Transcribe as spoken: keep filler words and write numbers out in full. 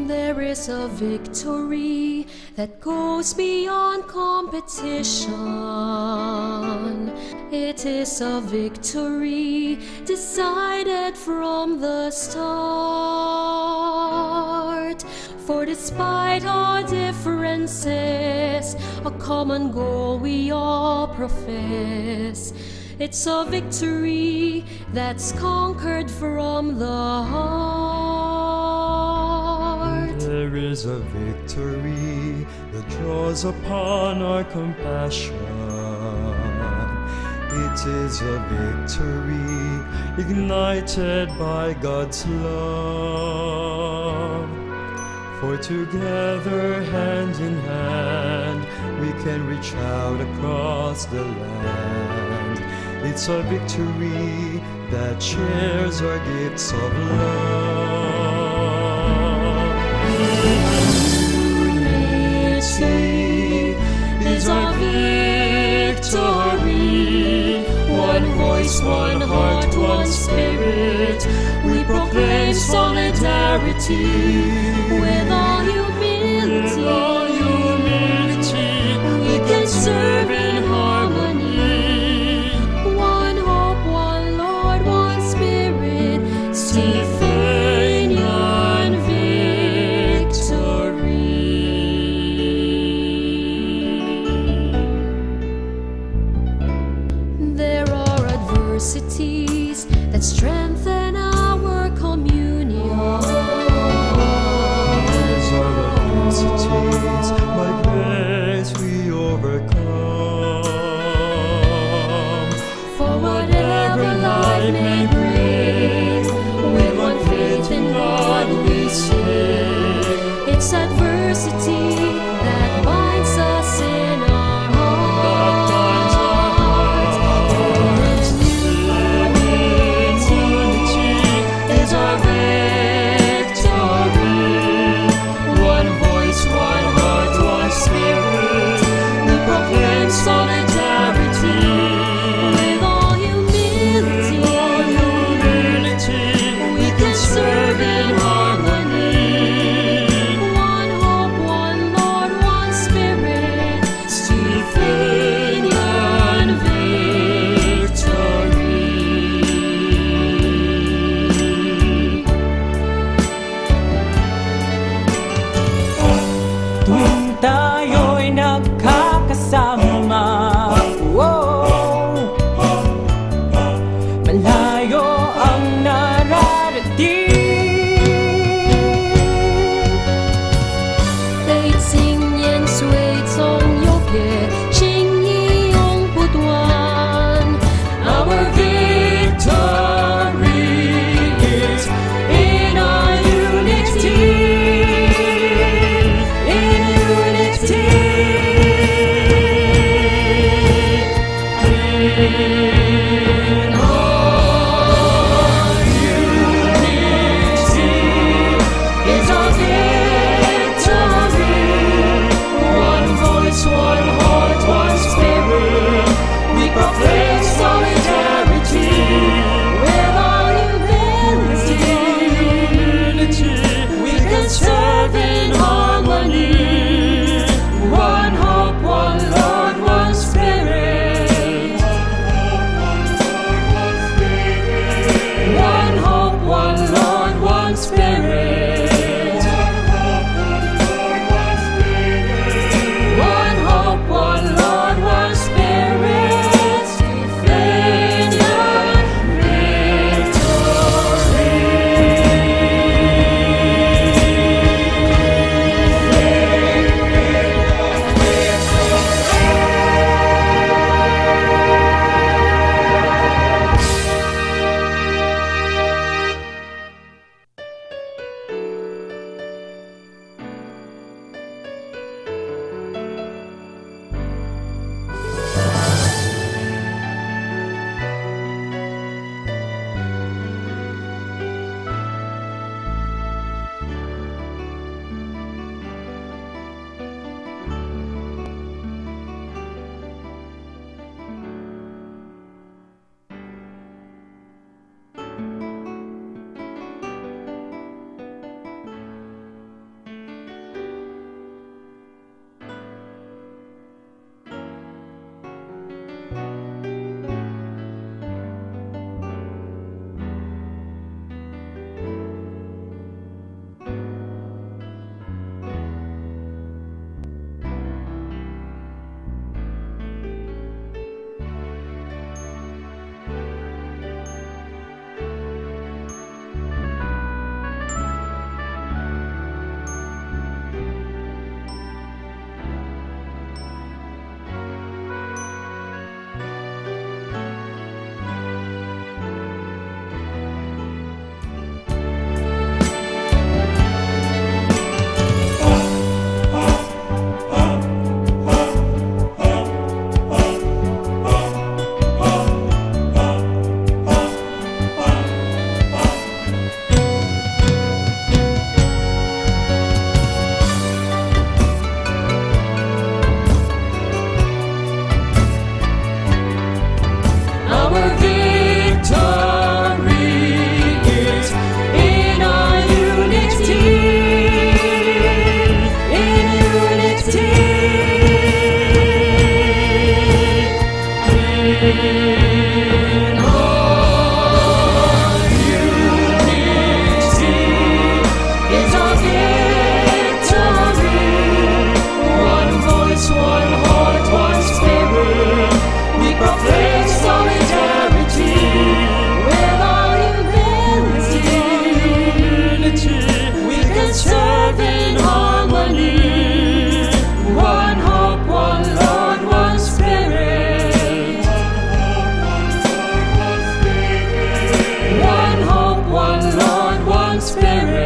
There is a victory that goes beyond competition. It is a victory decided from the start. For despite our differences, a common goal we all profess. It's a victory that's conquered from the heart. There is a victory that draws upon our compassion. It is a victory ignited by God's love. For together, hand in hand, we can reach out across the land. It's a victory that shares our gifts of love. Unity is our victory. One voice, one heart, one spirit. We proclaim solidarity with all humility. With all humility, we can serve in harmony. Stephenian Victory. There are adversities that strengthen our communion. These are adversities by grace we overcome. For whatever life may bring, with one faith in God we sing. It's adversity that binds us in our hearts. Unity is our victory. One voice, one heart, one spirit. We proclaim solidarity with all humility. Serve in harmony. One hope, one Lord, one Spirit. Stephenian Victory. Tuwing tayo'y nagkakasama, oh, malayo ang nararating. 「 prosperity.